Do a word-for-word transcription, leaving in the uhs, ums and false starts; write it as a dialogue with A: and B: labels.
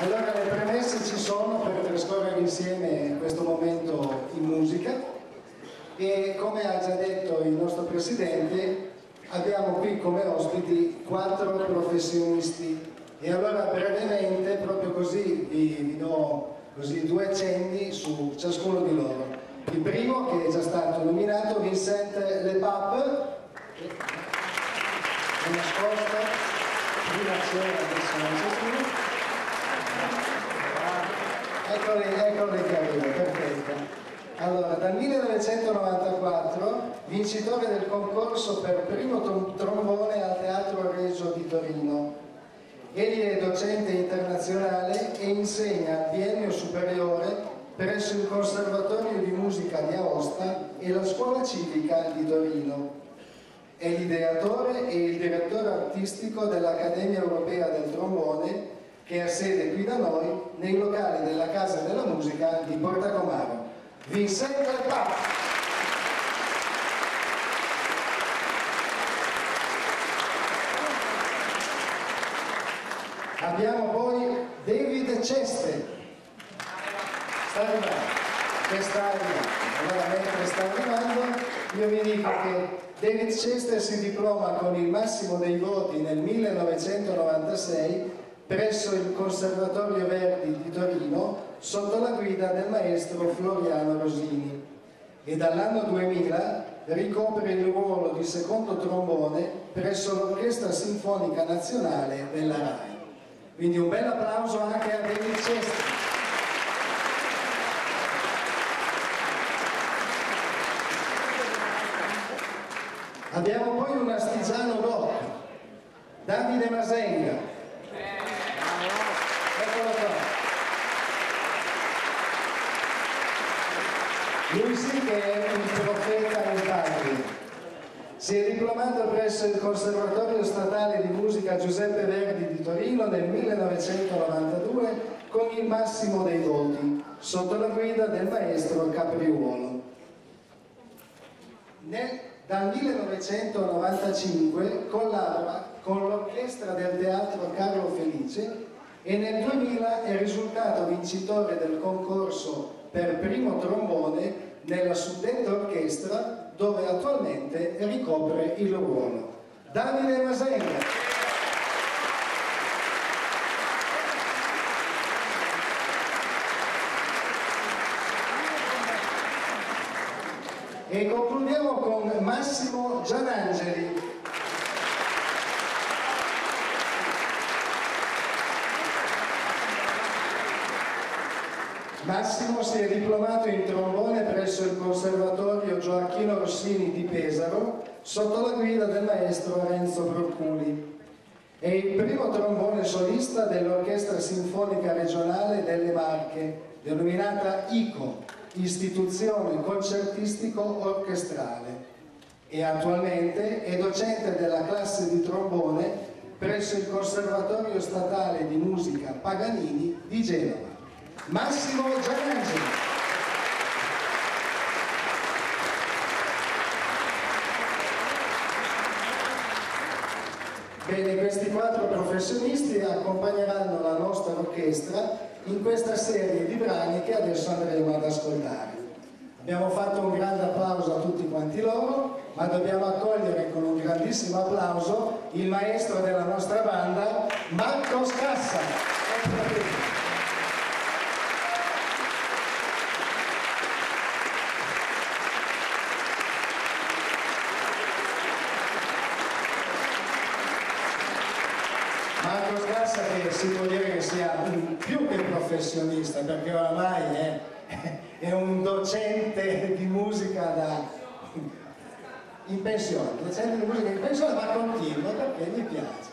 A: Allora, le premesse ci sono per trascorrere insieme questo momento in musica e, come ha già detto il nostro Presidente, abbiamo qui come ospiti quattro professionisti e allora brevemente, proprio così, vi, vi do così due accenni su ciascuno di loro. Il primo, che è già stato nominato, Vincent Lepap, è nascosto, prima c'era, adesso non c'è più. Eccoli, eccoli che arriva, perfetto. Allora, dal millenovecentonovantaquattro, vincitore del concorso per primo trombone al Teatro Regio di Torino. Egli è docente internazionale e insegna al biennio superiore presso il Conservatorio di Musica di Aosta e la Scuola Civica di Torino. È l'ideatore e il direttore artistico dell'Accademia Europea del Trombone, che ha sede qui da noi nei locali della Casa della Musica di Portacomaro. Vincent Lepap. Abbiamo poi David Chester. Sta arrivando, che sta arrivando. Allora, mentre sta arrivando, io vi dico che David Chester si diploma con il massimo dei voti nel millenovecentonovantasei presso il Conservatorio Verdi di Torino sotto la guida del maestro Floriano Rosini e dall'anno duemila ricopre il ruolo di secondo trombone presso l'Orchestra Sinfonica Nazionale della RAI. Quindi un bel applauso anche a David Chester. Abbiamo poi un astigiano rock, Davide Masenga. Eccolo qua. Lui sì che è un profeta in patria. Si è diplomato presso il Conservatorio Statale di Musica Giuseppe Verdi di Torino nel millenovecentonovantadue con il massimo dei voti, sotto la guida del maestro Capriuolo. Nel, dal millenovecentonovantacinque collabora con l'orchestra del Teatro Carlo Felice e nel duemila è risultato vincitore del concorso per primo trombone nella suddetta orchestra, dove attualmente ricopre il ruolo. Davide Masenga. E concludiamo con Massimo Gianangeli. Massimo si è diplomato in trombone presso il Conservatorio Gioacchino Rossini di Pesaro sotto la guida del maestro Renzo Proculi. È il primo trombone solista dell'Orchestra Sinfonica Regionale delle Marche, denominata I C O, Istituzione Concertistico Orchestrale, e attualmente è docente della classe di trombone presso il Conservatorio Statale di Musica Paganini di Genova. Massimo Gianangeli. Bene, questi quattro professionisti accompagneranno la nostra orchestra in questa serie di brani che adesso andremo ad ascoltare. Abbiamo fatto un grande applauso a tutti quanti loro, ma dobbiamo accogliere con un grandissimo applauso il maestro della nostra banda, Marco Scassa. Marco Scassa, che si può dire che sia un più che professionista, perché oramai è, è un docente di musica da, in pensione, docente di musica in pensione, ma continua perché gli piace.